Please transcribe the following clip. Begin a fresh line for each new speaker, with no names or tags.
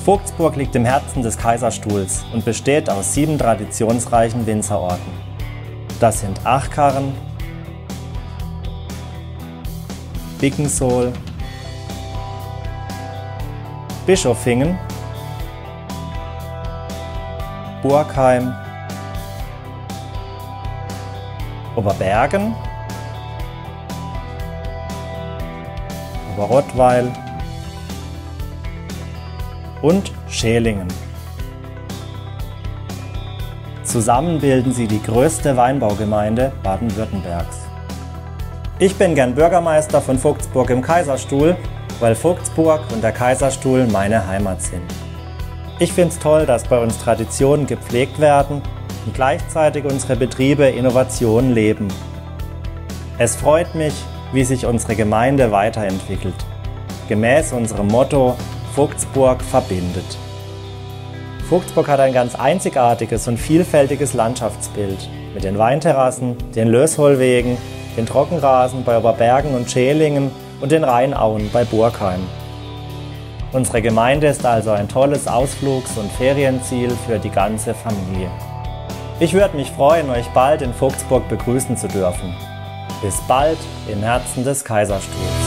Vogtsburg liegt im Herzen des Kaiserstuhls und besteht aus 7 traditionsreichen Winzerorten. Das sind Achkarren, Bickensohl, Bischofingen, Burgheim, Oberbergen, Oberrottweil und Schelingen. Zusammen bilden sie die größte Weinbaugemeinde Baden-Württembergs. Ich bin gern Bürgermeister von Vogtsburg im Kaiserstuhl, weil Vogtsburg und der Kaiserstuhl meine Heimat sind. Ich finde es toll, dass bei uns Traditionen gepflegt werden und gleichzeitig unsere Betriebe Innovationen leben. Es freut mich, wie sich unsere Gemeinde weiterentwickelt, gemäß unserem Motto Vogtsburg verbindet. Vogtsburg hat ein ganz einzigartiges und vielfältiges Landschaftsbild mit den Weinterrassen, den Lösholwegen, den Trockenrasen bei Oberbergen und Schelingen und den Rheinauen bei Burgheim. Unsere Gemeinde ist also ein tolles Ausflugs- und Ferienziel für die ganze Familie. Ich würde mich freuen, euch bald in Vogtsburg begrüßen zu dürfen. Bis bald im Herzen des Kaiserstuhls.